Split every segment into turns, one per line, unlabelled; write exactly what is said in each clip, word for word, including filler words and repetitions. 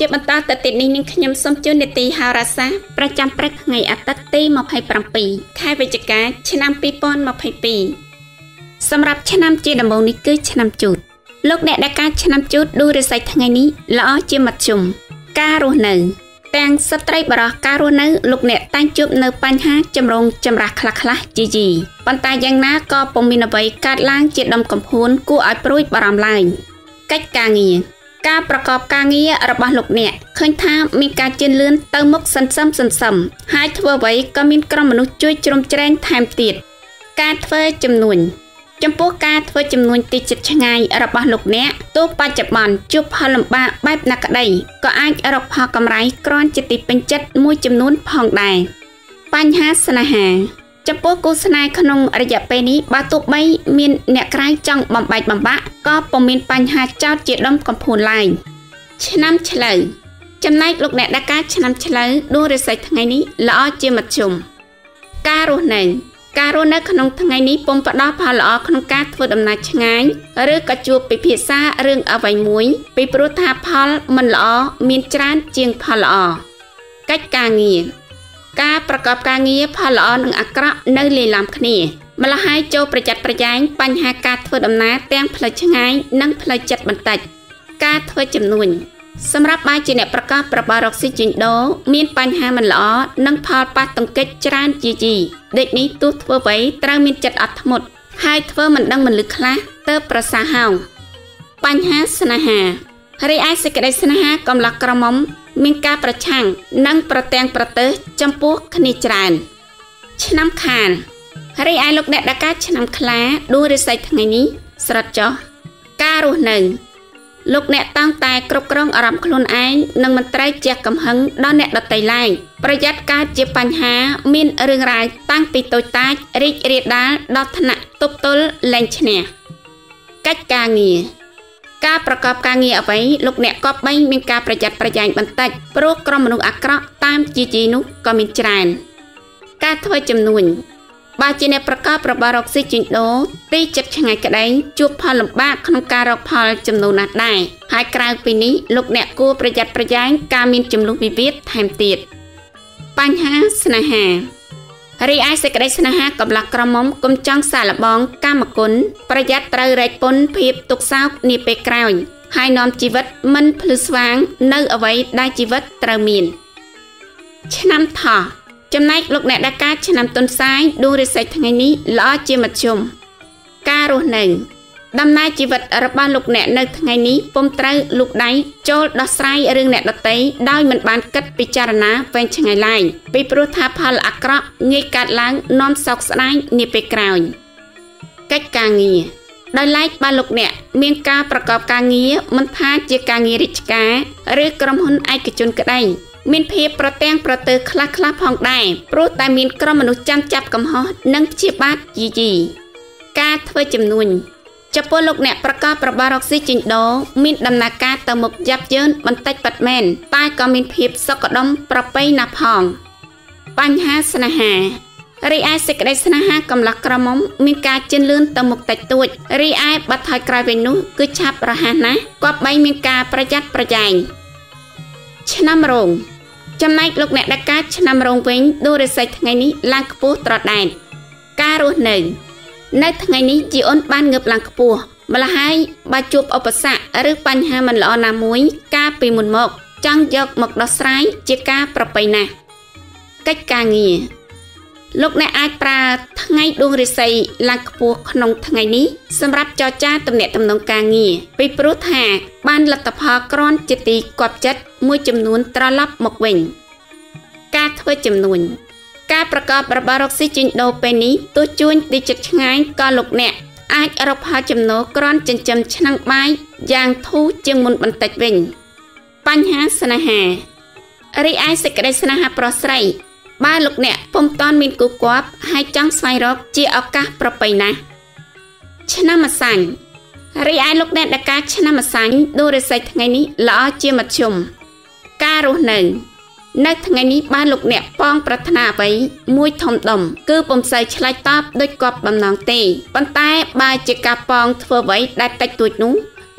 ជាបន្តទៅទៀតនេះនឹងខ្ញុំសូមជូននីតិហោរាសាស្ត្រប្រចាំព្រឹកថ្ងៃអាទិត្យទីยี่สิบเจ็ดខែវិច្ឆិកាឆ្នាំยี่สิบยี่สิบสองសម្រាប់ឆ្នាំជាដំបូងនេះគឺឆ្នាំជូតលោកអ្នកដែលកើតឆ្នាំជូតឌូរិស័យថ្ងៃនេះល្អជាមធ្យមការរស់នៅទាំងស្ត្រីបរោះការរស់នៅលោកអ្នកតែងជួបនៅបញ្ហាចម្រូងចម្រាសខ្លះៗជាយីប៉ុន្តែយ៉ាងណាក៏ពុំមានអ្វីកើតឡើងជាដំកំភួនគួរឲ្យព្រួយបារម្ភឡើយកិច្ចការងារការប្រកបការងាររបស់លោកអ្នកឃើញថាមានការជឿនលឿនទៅមុខសន្សំសន្សំហើយធ្វើអ្វីក៏មានក្រុមមនុស្សជួយជ្រោមជ្រែងថែមទៀតការធ្វើចំនួនចំពោះការធ្វើចំនួនទីចិត្តឆ្ងាយរបស់លោកអ្នកទោះបច្ចុប្បន្នជួបផលលំបាកបែបណាក្តីក៏អាចរកផលកម្រៃគ្រាន់ជាទីពេញចិត្តមួយចំនួនផងដែរបញ្ហាស្នេហាចំពោះគូស្នេហ៍ក្នុងរយៈពេលនេះបើទោះបីមានអ្នកក្រៅចង់បំបែកបំបាក់ក៏ពុំមានបញ្ហាចោទជាដុំកំភួនឡើយឆ្នាំឆ្លូវចំណែកលោកអ្នកដែលកើតឆ្នាំឆ្លូវដួងរាសីថ្ងៃនេះល្អជាមធ្យមការរស់នៅការរស់នៅក្នុងថ្ងៃនេះពុំផ្ដល់ផលល្អក្នុងការធ្វើដំណើរឆ្ងាយឬក៏ជួបពិភាក្សារឿងអ្វីមួយពីព្រោះថាផលមិនល្អមានច្រើនជាងផលល្អកិច្ចការងារការប្រកបការងារផលល្អនិងអាក្រក់នៅលាយឡំគ្នាម្ល៉េះហើយចូលប្រយ័ត្នប្រយែងបញ្ហាការធ្វើដំណើរទាំងផ្លូវឆ្ងាយនិងផ្លូវចិត្តបន្តិចការធ្វើចំនួនសម្រាប់បាយជាអ្នកប្រកបរបររកស៊ីជីងដូមានបញ្ហាមិនល្អនិងផលប៉ះទង្គិចច្រើនជាយីដូចនេះទោះធ្វើអ្វីត្រូវមានចិត្តអត់ធ្មត់ហើយធ្វើមិនដឹងមិនលឺខ្លះទៅប្រសាហោងបញ្ហាស្នេហារីឯសេចក្តីស្នេហាកំឡោះក្រមុំមានការប្រឆាំងនិងប្រទាំងប្រទើសចំពោះគ្នាច្រើនឆ្នាំខានរីឯលោកអ្នកដែលកើតឆ្នាំខ្លាដួងរាសីថ្ងៃនេះស្រត់ចុះការរស់នៅលោកអ្នកតាំងតែគ្រប់គ្រងអារម្មណ៍ខ្លួនឯងនិងមិនត្រូវជះកំហឹងដល់អ្នកដទៃឡើយប្រយ័ត្នកើតជាបញ្ហាមានរឿងរ៉ាវតាំងពីតូចតាចរីករាលដាលដល់ថ្នាក់ទប់ទល់លែងឈ្នះកិច្ចការងារការប្រកបការងារអ្វីលោកអ្នកក៏បីមានការប្រយ័ត្នប្រយែងបន្តិចព្រោះក្រុមមនុស្សអាក្រក់តាមជាជីនោះក៏មានច្រើនការធ្វើចំនួនបើជាអ្នកប្រកបរបររកស៊ីជីងដូទីចិត្តឆ្ងាយក្តីជួបផលលំបាកក្នុងការរកផលចំណូលណាស់ដែរហើយក្រៅពីនេះលោកអ្នកគួរប្រយ័ត្នប្រយែងការមានចំនួនវិវាទថែមទៀតបញ្ហាស្នេហារីឯសេចក្តីស្នេហាកំឡោះក្រមុំគុំចង់សាកល្បងកាមគុណប្រយ័ត្នត្រូវរែកពុនភាពទុកសោកនាពេលក្រោយហើយនាំជីវិតមិនភ្លឺស្វាងនៅអ្វីដែលជីវិតត្រូវមានឆ្នាំថោះចំណែកលោកអ្នកដែលកើតឆ្នាំតុលសាយដួងរាសីថ្ងៃនេះល្អជាមធ្យមការរស់នៅដំណើរជីវិតរបស់លោកអ្នកនៅថ្ងៃនេះពុំត្រូវលូកដៃចូលដោះស្រាយរឿងអ្នកដទៃដោយមិនបានគិតពិចារណាវែងឆ្ងាយឡើយពីព្រោះថាផលអាក្រក់ងាយកើតឡើងនាំសោកស្ដាយនាពេលក្រោយកិច្ចការងារដោយឡែកបើលោកអ្នកមានការប្រកបការងារមិនថាជាការងាររាជការឬក្រុមហ៊ុនឯកជនក្តីមានភាពប្រទាំងប្រទើខ្លះខ្លះផងដែរព្រោះតែមានក្រុមមនុស្សចាំចាប់កំហុសនិងព្យាបាទយីយីការធ្វើចំនួនចំពោះលោកអ្នកប្រកបរបររកស៊ីជីងដូមានដំណើរការទៅមុខយ៉ាប់យ៉ឺនបន្តិចប៉ាត់មែនតែក៏មានភាពសុខដុមប្រពៃណាស់ផងបញ្ហាស្នេហារីឯសេចក្តីស្នេហាកំឡោះក្រមុំមានការជឿនលឿនទៅមុខតិចតួចរីឯបាត់ថយក្រោយវិញនោះគឺឆាប់រហ័សណាស់គប្បីមានការប្រយ័ត្នប្រយែងឆ្នាំរោងចំណែកលោកអ្នកដែលកើតឆ្នាំរោងវិញដួងរាសីថ្ងៃនេះឡើងខ្ពស់ត្រដែតការរស់នៅនៅថ្ងៃនេះជីអូនបានងើបឡើងខ្ពស់ម្ល៉េះហើយបើជួបឧបសគ្គឬបញ្ហាមិនល្អណាមួយកាលពីមុនមកចង់យកមកដោះស្រាយជាការប្រពៃណាស់កិច្ចការងារលោកអ្នកអាចប្រើថ្ងៃដួងរាសីឡើងខ្ពស់ក្នុងថ្ងៃនេះសម្រាប់ចរចាទំនាក់ទំនងការងារពីព្រោះថាបានលទ្ធផលគ្រាន់ជាទីគាប់ចិត្តមួយចំនួនត្រឡប់មកវិញការធ្វើចំនួនការប្រកបរបររកស៊ីជីងដូពេលនេះទោះជួញទីចិត្តឆ្ងាយក៏លោកអ្នកអាចរកផលចំណូលគ្រាន់ចិញ្ចឹមឆ្នាំងបាយយ៉ាងធូរជាងមុនបន្តិចវិញបញ្ហាស្នេហារីឯសេចក្តីស្នេហាប្រុសស្រីបើលោកអ្នកពុំតាន់មានគូគប់ហើយចង់ស្វែងរកជាឱកាសប្រពៃណាស់ឆ្នាំម្សាញ់រីឯលោកអ្នកដែលកើតឆ្នាំម្សាញ់ដួងរាសីថ្ងៃនេះល្អជាមធ្យមការរស់នៅនៅថ្ងៃនេះបានលោកអ្នកប៉ងប្រាថ្នាអ្វីមួយធំដុំគឺពុំសូវឆ្លើយតបដូចគប់បំណងទេប៉ុន្តែបើជាការប៉ងធ្វើអ្វីដែលតិចតួចនោះ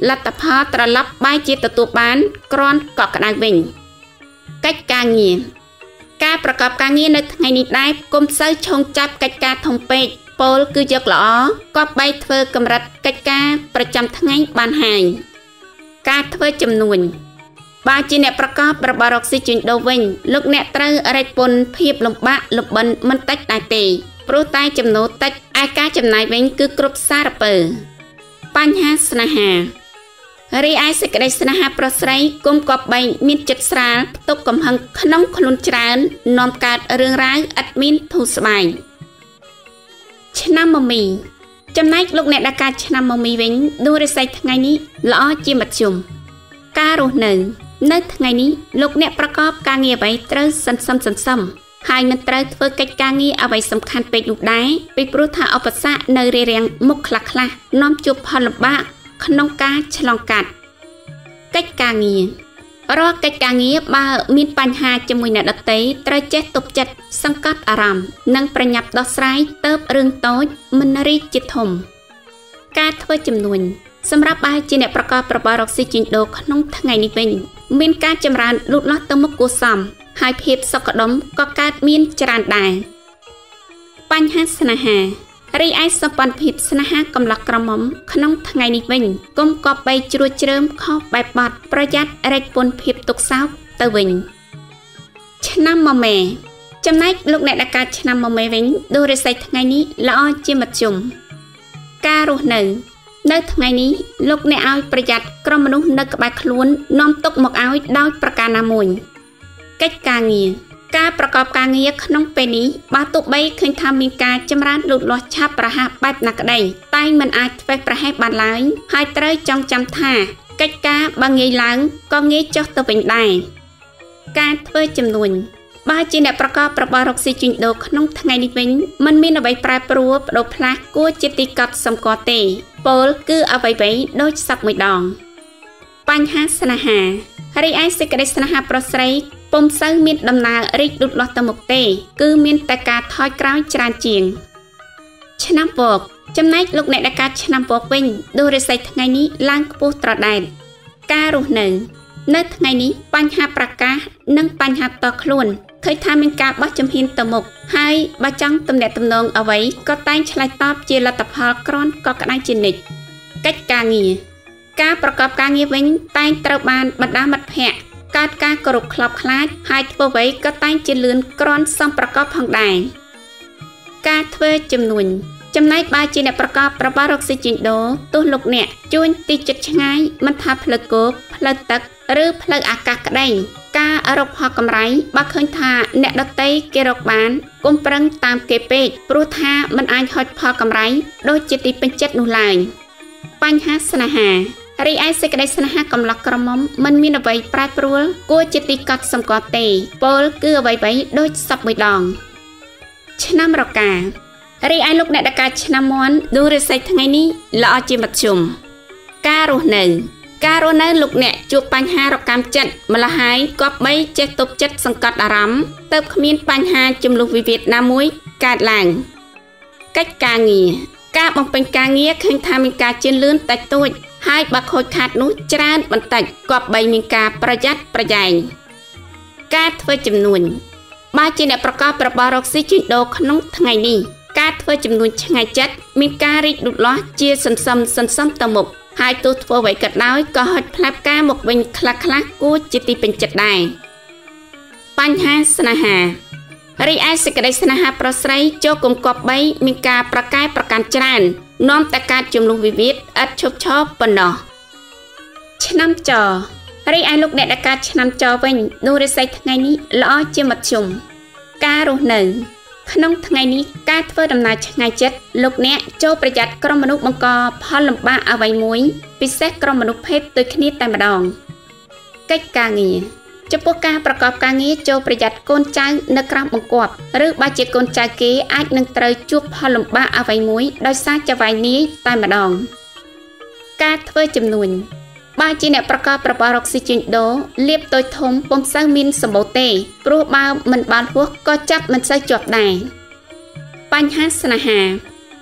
លទ្ធផលត្រឡប់បែរជាទទួលបានក្រាន់កក់ក្ដៅវិញកិច្ចការងារការប្រកបការងារនៅថ្ងៃនេះដែរគុំសូវឆុងចាប់កិច្ចការធំពេកពលគឺយកល្អគប្បីធ្វើកម្រិតកិច្ចការប្រចាំថ្ងៃបានហើយការធ្វើចំនួនបើជាអ្នកប្រកបរបររកស៊ីជួញដូរវិញលោកអ្នកត្រូវរែកពន្ធភាពលំបាកលំបិនមិនតិចដែរទេព្រោះតែចំណូលតិចឯការចំណាយវិញគឺគ្រប់សារពើបញ្ហាស្នេហារីឯសេចក្តីស្នេហាប្រុសស្រីគុំគប្បីមានចិត្តស្រាលផ្ទុកកំហឹងក្នុងខ្លួនច្រើននាំកើតរឿងរ៉ាវឥតមានធូរស្បើយឆ្នាំមមីចំណែកលោកអ្នកដែលកើតឆ្នាំមមីវិញដួងរិស័យថ្ងៃនេះល្អជាមធ្យមការរស់នៅនៅថ្ងៃនេះលោកអ្នកប្រកបការងារអ្វីត្រូវសន្សំសន្សំហើយមិនត្រូវធ្វើកិច្ចការងារអ្វីសំខាន់ពេកនោះដែរពីព្រោះថាឧបសគ្គនៅរារាំងមុខខ្លះៗនាំជួបផលលំបាកក្នុងការឆ្លងកាត់កិច្ចការងាររាល់កិច្ចការងារបើមានបញ្ហាជាមួយអ្នកដទៃត្រូវចេះទប់ចិត្តសង្កត់អារម្មណ៍និងប្រញាប់ដោះស្រាយទៅរឿងតូចមិនរីកជាធំការធ្វើចំនួនសម្រាប់បើជាអ្នកប្រកបរបររកស៊ីជួញដូរក្នុងថ្ងៃនេះវិញមានការចម្រើនលូតលាស់ទៅមុខគួរសមហើយភាពសុខដុមក៏កើតមានច្រើនដែរបញ្ហាស្នេហារីឯសម្ព័ន្ធភាពស្នេហាកំឡោះក្រមុំក្នុងថ្ងៃនេះវិញគុំគប្បីជ្រួចជ្រើមខុសបែបបត់ប្រយ័ត្នរែកពន្ធភាពទុកសោកទៅវិញឆ្នាំមមែចំណែកលោកអ្នកដែលកើតឆ្នាំមមែវិញដួងរិស័យថ្ងៃនេះល្អជាមធ្យមការរស់នៅនៅថ្ងៃនេះលោកអ្នកឲ្យប្រយ័ត្នក្រុមមនុស្សនៅក្បែរខ្លួននាំទុកមកឲ្យដោយប្រការណាមួយកិច្ចការងារការប្រកបការងារក្នុងពេលនេះបើទោះបីឃើញថាមានការចម្រើនលូតលាស់ឆាប់រហ័សបែបណាក្តីតែមិនអាចធ្វើប្រហែសបានឡើយហើយត្រូវចងចាំថាកិច្ចការបើងាយឡើងក៏ងាយចុះទៅវិញដែរការធ្វើចំនួនបើជាអ្នកប្រកបរបររកស៊ីជួញដូរក្នុងថ្ងៃនេះវិញមិនមានអ្វីប្រែប្រួលបដូរផ្លាស់គួរជាទីកត់សម្គាល់ទេពលគឺអ្វីៗដូចសັບមួយដងបញ្ហាស្នេហារីឯសេចក្តីស្នេហាប្រុសស្រីពុំសូវមានដំណើររីកលូតលាស់ទៅមុខទេគឺមានតែការថយក្រោយច្រើនជាងឆ្នាំពកចំណែកលោកអ្នកដែលកើតឆ្នាំពកវិញដួងរិស័យថ្ងៃនេះឡើងខ្ពស់ត្រដែតការរស់នៅនៅថ្ងៃនេះបញ្ហាប្រកាសនិងបញ្ហាតខ្លួនឃើញថាមានការបោះជំហានទៅមុខហើយបើចង់ទំនាក់ទំនងអ្វីក៏តែងឆ្លើយតបជាលទ្ធផលក្រាន់ក៏ក្តៅជានិច្ចកិច្ចការងារការប្រកបការងារវិញតែងត្រូវបានបណ្ដាមិត្តភ័ក្តិកើតការគោរពខ្លោបខ្លាចហើយធ្វើអ្វីក៏តែងជាលឿនក្រាន់សមប្រកបផងដែរការធ្វើចំនួនចំណែកបើជាអ្នកប្រកបរបររកស៊ីជួញដូរទោះលោកអ្នកជួញទីជិតឆ្ងាយមិនថាផ្លូវគោកផ្លូវទឹកឬផ្លូវអាកាសក្តីការរកផលកម្រៃបើឃើញថាអ្នកដទៃគេរកបានកុំប្រឹងតាមគេពេកព្រោះថាមិនអាចហុចផលកម្រៃដូចជាទីពេញចិត្តនោះឡើយបញ្ហាស្នេហារីឯសេចក្តីស្នេហាកំឡោះក្រមុំមិនមានអ្វីប្រែប្រួលគួរជាទីកត់សម្គាល់ទេពលគឺអ្វីៗដូចសពមួយដងឆ្នាំរការីឯលោកអ្នកដែលកើតឆ្នាំមាន់ដួងរិស័យថ្ងៃនេះល្អជាមធ្យមការរស់នៅការរស់នៅលោកអ្នកជួបបញ្ហារកម្មចិត្តម្ល៉េះហើយគប្បីចេះទប់ចិត្តសង្កត់អារម្មណ៍ទៅគ្មានបញ្ហាចំនួនវិវាទណាមួយកើតឡើងកិច្ចការងារការបំពេញការងារឃើញថាមានការជឿនលឿនតិចតួចហើយបើខូចខាតនោះច្រើនបន្តិចគប្បីមានការប្រយ័ត្នប្រយែងការធ្វើចំនួនបើជាអ្នកប្រកបរបររកស៊ីជួញដូរក្នុងថ្ងៃនេះការធ្វើចំនួនឆ្ងាយចិត្តមានការរីកលូតលាស់ជាសន្សំសន្សំទៅមុខហើយទោះធ្វើអ្វីក៏ដោយក៏ហុចផ្លែផ្កាមកវិញខ្លះខ្លះគួរជាទីពេញចិត្តដែរបញ្ហាស្នេហារីឯសេចក្តីស្នេហាប្រុសស្រីចូលគំកប់បីមានការប្រកែកប្រកាន់ច្រើននាំតែការចំនួនវិវាទឥតឈប់ឈរប៉ុណ្ណោះឆ្នាំចរីឯលោកអ្នកដែលកើតឆ្នាំចវិញដួងរិស័យថ្ងៃនេះល្អជាមធ្យមការរស់នៅក្នុងថ្ងៃនេះការធ្វើដំណើរឆ្ងាយចិត្តលោកអ្នកចូលប្រយ័ត្នក្រុមមនុស្សបង្កផលលំបាកអ្វីមួយពិសេសក្រុមមនុស្សភេទដូចគ្នាតែម្ដងកិច្ចការងារចំពោះការប្រកបការងារចូលប្រយ័ត្នកូនចៅនៅក្រោមបង្គាប់ឬបើជាកូនចៅគេអាចនឹងត្រូវជួបផលលំបាកអ្វីមួយដោយសារចវាយនាយតែម្ដងការធ្វើចំនួនបើជាអ្នកប្រកបរបររកស៊ីជួញដូរលៀបតូចធំពុំសូវមានសម្បូរទេព្រោះបើមិនបានហួសក៏ចាប់មិនសូវជាប់ដែរបញ្ហាស្នេហា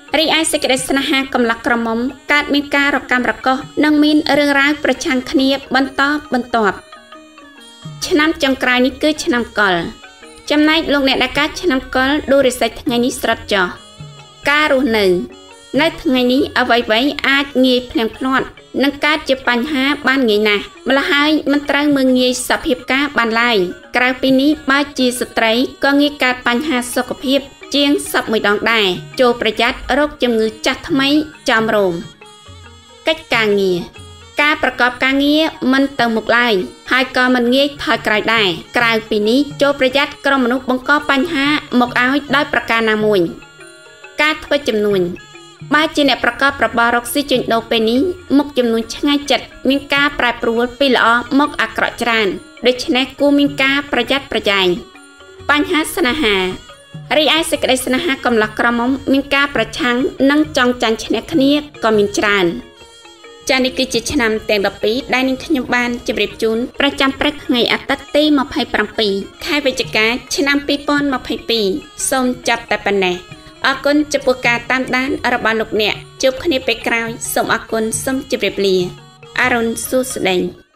រីឯសេចក្តីស្នេហាកំឡុងក្រមុំកើតមានការរកម្មរកោសនិងមានរឿងរ៉ាវប្រឆាំងគ្នាបន្តបន្ទាប់ឆ្នាំចុងក្រោយនេះគឺឆ្នាំកុរចំណែកលោកអ្នកដែលកើតឆ្នាំកុរឌូរិសិចថ្ងៃនេះស្រត់ចោះការរស់នៅនៅថ្ងៃនេះអ្វីៗអាចងាយភ្លៀងភ្លាត់នឹងកើតជាបញ្ហាបានងាយណាស់ម្ល៉េះហើយមិនត្រូវមើលងាយសភាពការបានឡើយក្រៅពីនេះបើជាស្ត្រីក៏ងាយកើតបញ្ហាសុខភាពជាងសពមួយដងដែរចូលប្រយ័ត្នរោគជំងឺចាស់ថ្មីចំរោមកិច្ចការងារការប្រកបការងារមិនទៅមុខឡើយហើយក៏មិនងាយថយក្រោយដែរក្រៅពីនេះចូលប្រយ័ត្នក្រុមមនុស្សបង្កបញ្ហាមកឲ្យដោយប្រការណាមួយការធ្វើចំនួនបើជាអ្នកប្រកបរបររកស៊ីជួញដូរពេលនេះមុខចំនួនឆ្ងាយចិត្តមានការប្រែប្រួលពីល្អមកអាក្រក់ច្រើនដូច្នេះគួរមានការប្រយ័ត្នប្រយែងបញ្ហាស្នេហារីឯសេចក្តីស្នេហាកំឡោះក្រមុំមានការប្រឆាំងនិងចង់ចាញ់ឈ្នះគ្នាក៏មានច្រើនចា៎នេះគឺជាឆ្នាំទាំងដប់ពីរដែលនាងខ្ញុំបានជម្រាបជូនប្រចាំព្រឹកថ្ងៃអាទិត្យទីម្ភៃប្រាំពីរខែវិច្ឆិកាឆ្នាំពីរពាន់ម្ភៃពីរសូមចាប់តែប៉ុណ្ណេះអរគុណចំពោះការតាមដានរបស់លោកអ្នកជួបគ្នាពេលក្រោយសូមអរគុណសូមជម្រាបលាអរុនសួស្តី